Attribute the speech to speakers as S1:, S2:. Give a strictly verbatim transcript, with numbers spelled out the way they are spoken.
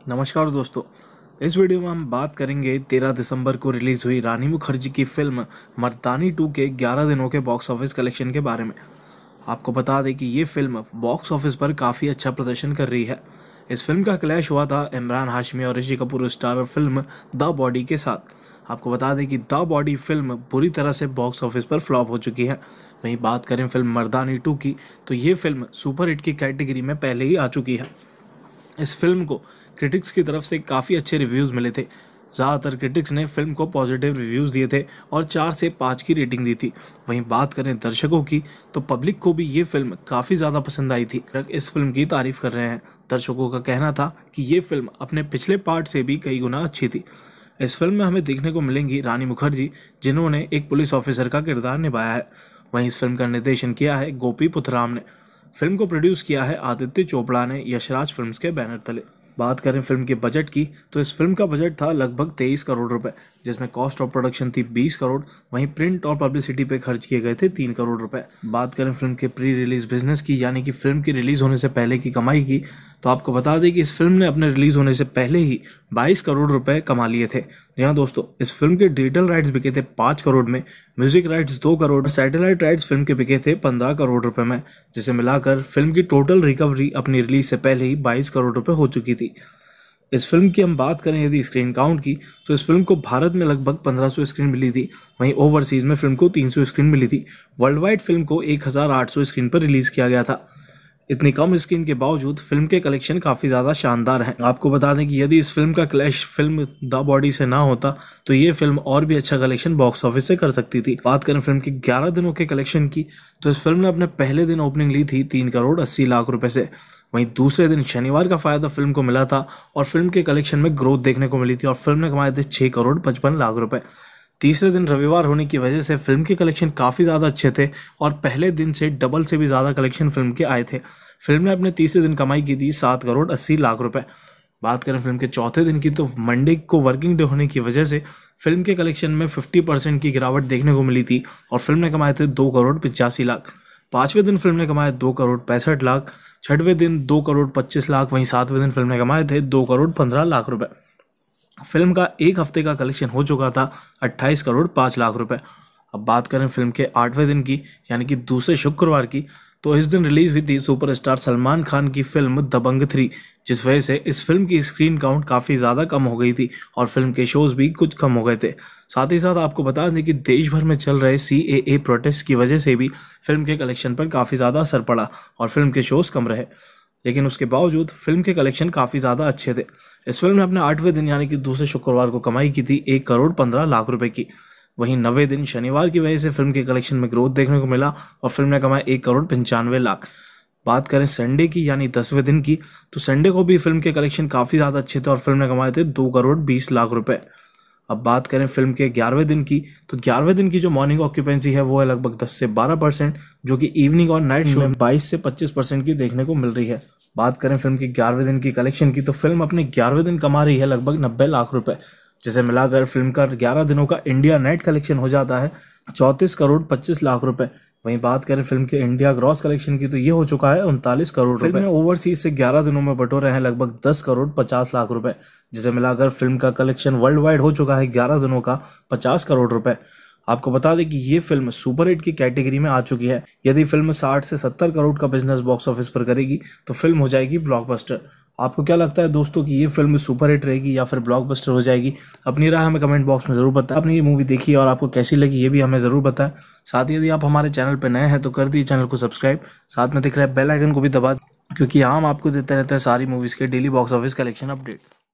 S1: नमस्कार दोस्तों, इस वीडियो में हम बात करेंगे तेरह दिसंबर को रिलीज हुई रानी मुखर्जी की फिल्म मर्दानी टू के ग्यारह दिनों के बॉक्स ऑफिस कलेक्शन के बारे में। आपको बता दें कि ये फिल्म बॉक्स ऑफिस पर काफ़ी अच्छा प्रदर्शन कर रही है। इस फिल्म का क्लैश हुआ था इमरान हाशमी और Rishi Kapoor starrer film The Body के साथ। आपको बता दें कि द बॉडी फिल्म बुरी तरह से बॉक्स ऑफिस पर फ्लॉप हो चुकी है। वहीं बात करें फिल्म मर्दानी टू की, तो ये फिल्म सुपर हिट की कैटेगरी में पहले ही आ चुकी है। इस फिल्म को क्रिटिक्स की तरफ से काफ़ी अच्छे रिव्यूज़ मिले थे। ज़्यादातर क्रिटिक्स ने फिल्म को पॉजिटिव रिव्यूज़ दिए थे और चार से पाँच की रेटिंग दी थी। वहीं बात करें दर्शकों की, तो पब्लिक को भी ये फिल्म काफ़ी ज़्यादा पसंद आई थी। इस फिल्म की तारीफ़ कर रहे हैं। दर्शकों का कहना था कि ये फिल्म अपने पिछले पार्ट से भी कई गुना अच्छी थी। इस फिल्म में हमें देखने को मिलेंगी रानी मुखर्जी, जिन्होंने एक पुलिस ऑफिसर का किरदार निभाया है। वहीं इस फिल्म का निर्देशन किया है गोपी पुथराम ने। फिल्म को प्रोड्यूस किया है आदित्य चोपड़ा ने यशराज फिल्म्स के बैनर तले। बात करें फिल्म के बजट की, तो इस फिल्म का बजट था लगभग तेईस करोड़ रुपए, जिसमें कॉस्ट ऑफ प्रोडक्शन थी बीस करोड़। वहीं प्रिंट और पब्लिसिटी पे खर्च किए गए थे तीन करोड़ रुपए। बात करें फिल्म के प्री रिलीज बिजनेस की, यानी कि फिल्म की रिलीज होने से पहले की कमाई की, तो आपको बता दें कि इस फिल्म ने अपने रिलीज होने से पहले ही बाईस करोड़ रुपए कमा लिए थे। यहाँ दोस्तों, इस फिल्म के डिजिटल राइट्स बिके थे पाँच करोड़ में, म्यूजिक राइट्स दो करोड़, सैटेलाइट राइट्स फिल्म के बिके थे पंद्रह करोड़ रुपए में, जिसे मिलाकर फिल्म की टोटल रिकवरी अपनी रिलीज से पहले ही बाईस करोड़ रुपए हो चुकी थी। इस फिल्म की हम बात करें यदि स्क्रीन काउंट की, तो इस फिल्म को भारत में लगभग पंद्रह सौ स्क्रीन मिली थी। वहीं ओवरसीज में फिल्म को तीन सौ स्क्रीन मिली थी। वर्ल्ड वाइड फिल्म को एक हज़ार आठ सौ स्क्रीन पर रिलीज किया गया था। इतनी कम स्क्रीन के बावजूद फिल्म के कलेक्शन काफ़ी ज़्यादा शानदार हैं। आपको बता दें कि यदि इस फिल्म का क्लैश फिल्म द बॉडी से ना होता, तो ये फिल्म और भी अच्छा कलेक्शन बॉक्स ऑफिस से कर सकती थी। बात करें फिल्म के ग्यारह दिनों के कलेक्शन की, तो इस फिल्म ने अपने पहले दिन ओपनिंग ली थी तीन करोड़ अस्सी लाख रुपए से। वहीं दूसरे दिन शनिवार का फायदा फिल्म को मिला था और फिल्म के कलेक्शन में ग्रोथ देखने को मिली थी और फिल्म ने कमाए थे छः करोड़ पचपन लाख रुपए। तीसरे दिन रविवार होने की वजह से फिल्म के कलेक्शन काफ़ी ज़्यादा अच्छे थे और पहले दिन से डबल से भी ज़्यादा कलेक्शन फिल्म के आए थे। फिल्म ने अपने तीसरे दिन कमाई की थी सात करोड़ अस्सी लाख रुपए। बात करें फिल्म के चौथे दिन की, तो मंडे को वर्किंग डे होने की वजह से फिल्म के कलेक्शन में पचास परसेंट की गिरावट देखने को मिली थी और फिल्म ने कमाए थे दो करोड़ पिचासी लाख। पाँचवें दिन फिल्म ने कमाए दो करोड़ पैंसठ लाख। छठवें दिन दो करोड़ पच्चीस लाख। वहीं सातवें दिन फिल्म ने कमाए थे दो करोड़ पंद्रह लाख रुपए। फिल्म का एक हफ्ते का कलेक्शन हो चुका था अट्ठाईस करोड़ पाँच लाख रुपए। अब बात करें फिल्म के आठवें दिन की, यानी कि दूसरे शुक्रवार की, तो इस दिन रिलीज हुई थी सुपरस्टार सलमान खान की फिल्म दबंग थ्री, जिस वजह से इस फिल्म की स्क्रीन काउंट काफ़ी ज़्यादा कम हो गई थी और फिल्म के शोज भी कुछ कम हो गए थे। साथ ही साथ आपको बता दें कि देश भर में चल रहे सी ए ए प्रोटेस्ट की वजह से भी फिल्म के कलेक्शन पर काफ़ी ज़्यादा असर पड़ा और फिल्म के शोज कम रहे, लेकिन उसके बावजूद फिल्म के कलेक्शन काफ़ी ज़्यादा अच्छे थे। इस फिल्म ने अपने आठवें दिन यानी कि दूसरे शुक्रवार को कमाई की थी एक करोड़ पंद्रह लाख रुपए की। वहीं नवे दिन शनिवार की वजह से फिल्म के कलेक्शन में ग्रोथ देखने को मिला और फिल्म ने कमाया एक करोड़ पंचानवे लाख। बात करें संडे की, यानी दसवें दिन की, तो संडे को भी फिल्म के कलेक्शन काफ़ी ज़्यादा अच्छे थे और फिल्म ने कमाए थे दो करोड़ बीस लाख रुपए। अब बात करें फिल्म के ग्यारहवें दिन की, तो ग्यारहवें दिन की जो मॉर्निंग ऑक्यूपेंसी है वो है लगभग दस से बारह परसेंट, जो कि इवनिंग और नाइट शो में बाईस से पच्चीस परसेंट की देखने को मिल रही है। बात करें फिल्म के ग्यारहवें दिन की कलेक्शन की, तो फिल्म अपने ग्यारहवें दिन कमा रही है लगभग नब्बे लाख रुपए, जिसे मिलाकर फिल्म का ग्यारह दिनों का इंडिया नेट कलेक्शन हो जाता है चौंतीस करोड़ पच्चीस लाख रुपए। वहीं बात करें फिल्म के इंडिया ग्रॉस कलेक्शन की, तो ये हो चुका है उनतालीस करोड़ रुपए। ओवरसीज से ग्यारह दिनों में बटोरे हैं लगभग दस करोड़ पचास लाख रुपए, जिसे मिलाकर फिल्म का कलेक्शन वर्ल्ड वाइड हो चुका है ग्यारह दिनों का पचास करोड़ रुपए। आपको बता दें कि ये फिल्म सुपर हिट की कैटेगरी में आ चुकी है। यदि फिल्म साठ से सत्तर करोड़ का बिजनेस बॉक्स ऑफिस पर करेगी तो फिल्म हो जाएगी ब्लॉकबस्टर। आपको क्या लगता है दोस्तों कि ये फिल्म सुपर हिट रहेगी या फिर ब्लॉकबस्टर हो जाएगी? अपनी राय हमें कमेंट बॉक्स में ज़रूर बताएं। आपने ये मूवी देखी है और आपको कैसी लगी ये भी हमें ज़रूर बताएं। साथ ही यदि आप हमारे चैनल पर नए हैं तो कर दीजिए चैनल को सब्सक्राइब, साथ में दिख रहा है बेल आइकन को भी दबा दें, क्योंकि हम आपको देते रहते हैं सारी मूवीज़ के daily box office collection updates.